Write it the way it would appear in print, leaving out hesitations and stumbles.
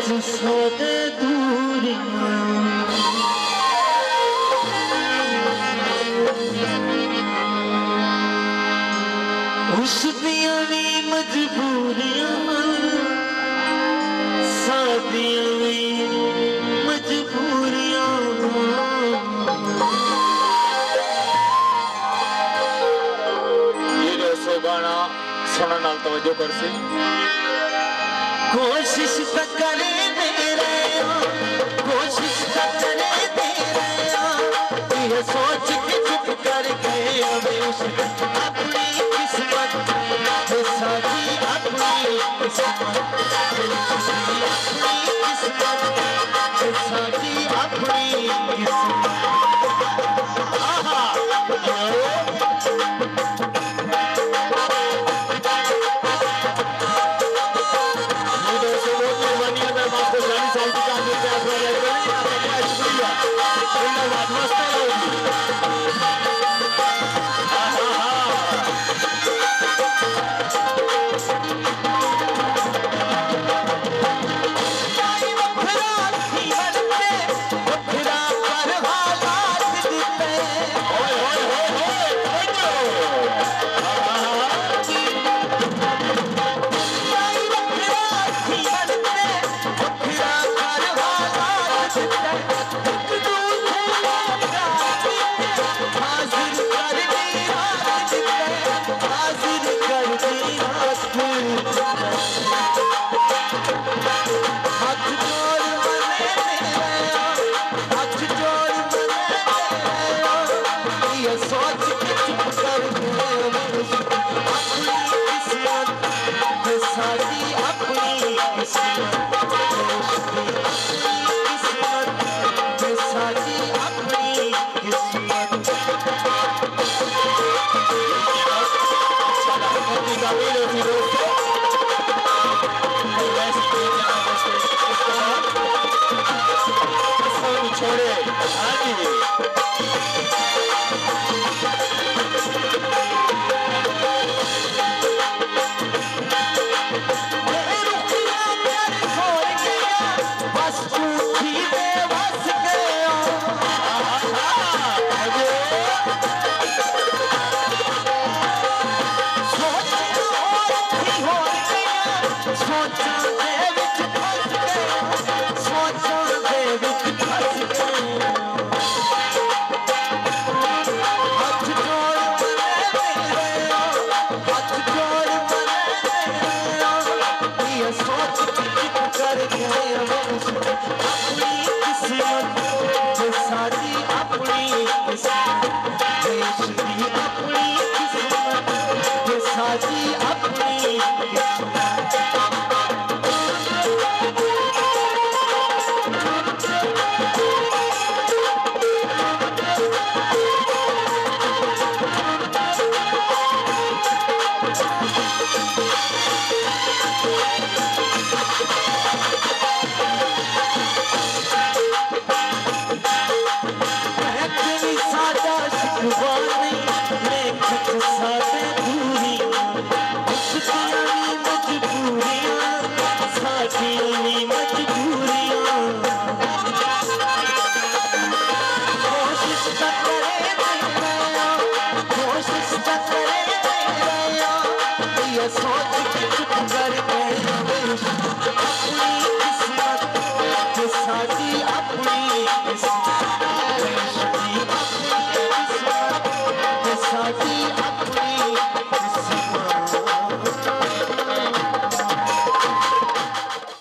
सौदे दूरियां उस दियां भी मजबूरियां सादियां भी मजबूरियां ये जो गाना सुनने नाल तवज्जो कर सी कोशिश तो करे दे रहे हो कोशिश तो करे दे रहे हो ये सोच के चुप कर गए हमें उस अपनी किस्मत साजी अपनी किस्मत साजी अपनी किस्मत Saji